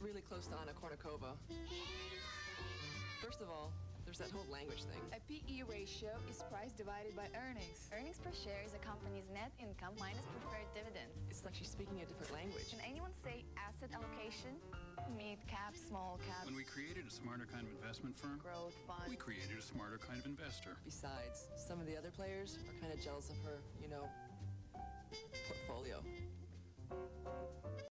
really close to Anna Kournikova. First of all, there's that whole language thing. A PE ratio is price divided by earnings. Earnings per share is a company's net income minus preferred dividends. It's like she's speaking a different language. Can anyone say asset allocation? Mid cap, small cap. When we created a smarter kind of investment firm, Growth fund. we created a smarter kind of investor. Besides, some of the other players are kind of jealous of her, portfolio.